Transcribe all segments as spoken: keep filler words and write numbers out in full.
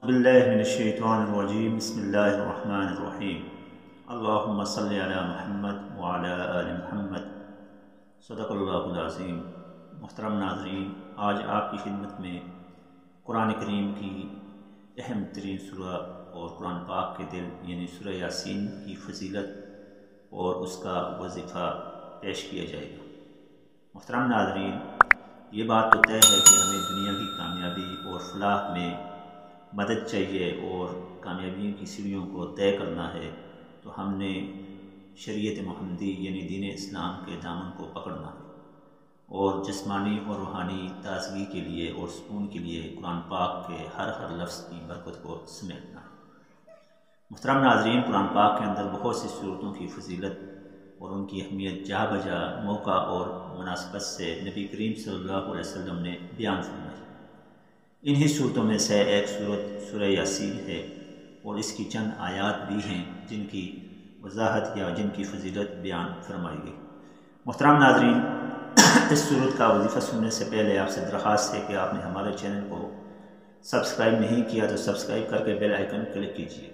باللہ من الشیطان الرجیم بسم اللہ الرحمن الرحیم اللہم صلی علی محمد وعلی آل محمد صدق اللہ العظیم۔ محترم ناظرین، آج آپ کی خدمت میں قرآن کریم کی اہم ترین سورہ اور قرآن پاک کے دل یعنی سورہ یاسین کی فضیلت اور اس کا وظیفہ پیش کیا جائے گا۔ محترم ناظرین، یہ بات تو طے ہے کہ ہمیں دنیا کی کامیابی اور فلاح میں مدد چاہیے اور کامیابی کی سیڑھیوں کو طے کرنا ہے تو ہم نے شریعت محمدی یعنی دین اسلام کے دامن کو پکڑنا ہے اور جسمانی اور روحانی تازگی کے لیے اور سکون کے لیے قرآن پاک کے ہر ہر لفظ کی برکت کو سمیٹنا ہے۔ محترم ناظرین، قرآن پاک کے اندر بہت سی صورتوں کی فضیلت اور ان کی اہمیت جا بجا موقع اور مناسبت سے نبی کریم صلی اللہ علیہ وسلم نے بیان فرمائی۔ انہی صورتوں میں سے ایک صورت سورہ یاسین ہے اور اس کی چند آیات بھی ہیں جن کی وضاحت یا جن کی فضیلت بیان فرمائی گئی۔ محترم ناظرین، اس صورت کا وظیفہ سننے سے پہلے آپ سے درخواست ہے کہ آپ نے ہمارے چینل کو سبسکرائب نہیں کیا تو سبسکرائب کر کے بیل آئیکن کلک کیجیے۔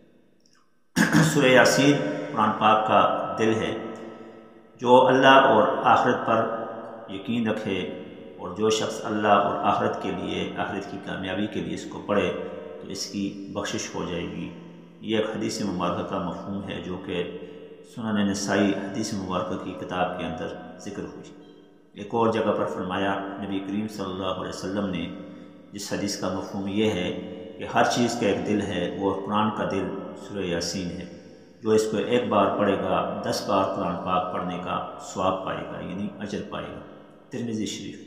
سورہ یاسین قرآن پاک کا دل ہے۔ جو اللہ اور آخرت پر یقین رکھے اور جو شخص اللہ اور آخرت کے لیے آخرت کی کامیابی کے لیے اس کو پڑھے تو اس کی بخشش ہو جائے گی۔ یہ ایک حدیث مبارکہ کا مفہوم ہے جو کہ سنن نسائی حدیث مبارکہ کی کتاب کے اندر ذکر ہوئی۔ ایک اور جگہ پر فرمایا نبی کریم صلی اللہ علیہ وسلم نے، جس حدیث کا مفہوم یہ ہے کہ ہر چیز کا ایک دل ہے اور قرآن کا دل سورہ یاسین ہے۔ جو اس کو ایک بار پڑھے گا دس بار قرآن پاک پڑھنے کا ثواب پائے گا یعنی اجر پائے گا۔ ترمذی شریف۔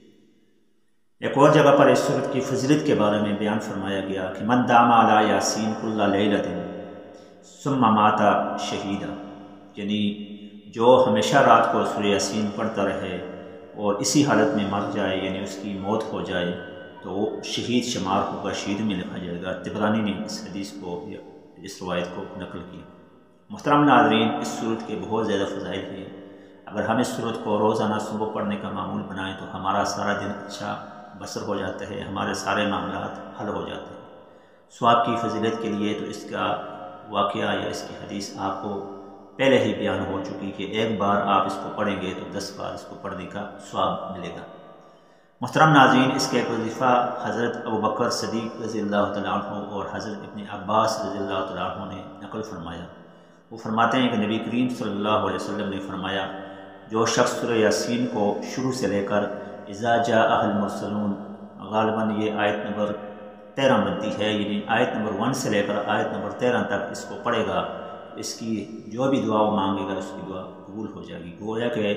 ایک اور جگہ پر اس سورت کی فضیلت کے بارے میں بیان فرمایا گیا کہ من دام علی یاسین کل لیلۃ ثم مات شہیدا، یعنی جو ہمیشہ رات کو سورہ یاسین پڑھتا رہے اور اسی حالت میں مر جائے یعنی اس کی موت ہو جائے تو وہ شہید شمار ہوگا، شہید میں لکھا جائے گا۔ طبرانی نے اس حدیث کو اس روایت کو نقل کیا۔ محترم ناظرین، اس سورت کے بہت زیادہ فضائل ہیں۔ اگر ہم اس سورت کو روزانہ صبح پڑھنے کا معمول بنائیں تو ہمارا سارا دن اچھا بسر ہو جاتا ہے، ہمارے سارے معاملات حل ہو جاتے ہیں۔ ثواب کی فضیلت کے لیے تو اس کا واقعہ یا اس کی حدیث آپ کو پہلے ہی بیان ہو چکی کہ ایک بار آپ اس کو پڑھیں گے تو دس بار اس کو پڑھنے کا ثواب ملے گا۔ محترم ناظرین، اس کا ایک وظیفہ حضرت ابوبکر صدیق رضی اللہ تعالیٰ عنہ اور حضرت ابن عباس رضی اللہ تعالیٰ عنہ نے نقل فرمایا۔ وہ فرماتے ہیں کہ نبی کریم صلی اللہ علیہ وسلم نے فرمایا، جو شخص سورہ یاسین کو شروع سے لے کر اذا جاء المرسلون، غالباً یہ آیت نمبر تیرہ بنتی ہے، یعنی آیت نمبر ون سے لے کر آیت نمبر تیرہ تک اس کو پڑھے گا، اس کی جو بھی دعا وہ مانگے گا اس کی دعا قبول ہو جائے گی۔ گویا کہ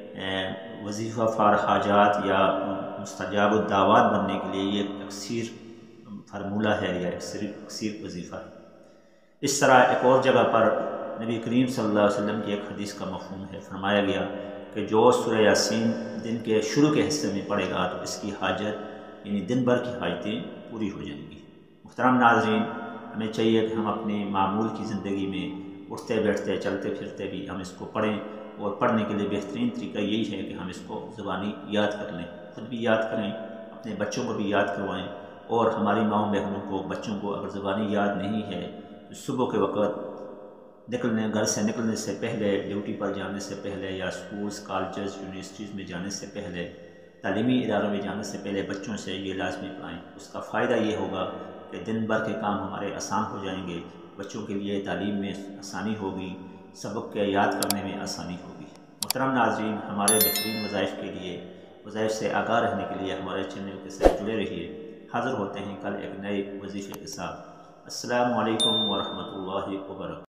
وظیفہ فار حاجات یا مستجاب الدعوات بننے کے لیے یہ ایک اکثیر فارمولہ ہے یا اکثیر وظیفہ ہے۔ اس طرح ایک اور جگہ پر نبی کریم صلی اللہ علیہ وسلم کی ایک حدیث کا مفہوم ہے۔ فرمایا گیا کہ جو سورہ یاسین دن کے شروع کے حصے میں پڑھے گا تو اس کی حاجت یعنی دن بھر کی حاجتیں پوری ہو جائیں گی۔ محترم ناظرین، ہمیں چاہیے کہ ہم اپنی معمول کی زندگی میں اٹھتے بیٹھتے چلتے پھرتے بھی ہم اس کو پڑھیں، اور پڑھنے کے لیے بہترین طریقہ یہی ہے کہ ہم اس کو زبانی یاد کر لیں، خود بھی یاد کریں، اپنے بچوں کو بھی یاد کروائیں، اور ہماری ماؤں بہنوں کو بچوں کو اگر زبانی یاد نہیں ہے تو صبح کے وقت نکلنے گھر سے نکلنے سے پہلے، ڈیوٹی پر جانے سے پہلے یا اسکولز کالجز یونیورسٹیز میں جانے سے پہلے، تعلیمی اداروں میں جانے سے پہلے بچوں سے یہ لازمی پڑھائیں۔ اس کا فائدہ یہ ہوگا کہ دن بھر کے کام ہمارے آسان ہو جائیں گے، بچوں کے لیے تعلیم میں آسانی ہوگی، سبق کے یاد کرنے میں آسانی ہوگی۔ محترم ناظرین، ہمارے بہترین وظائف کے لیے وظائف سے آگاہ رہنے کے لیے ہمارے چینل کے ساتھ جڑے رہیے۔ حاضر ہوتے ہیں کل ایک نئے وظیفے کے ساتھ۔ السلام علیکم ورحمۃ اللہ وبرکاتہ۔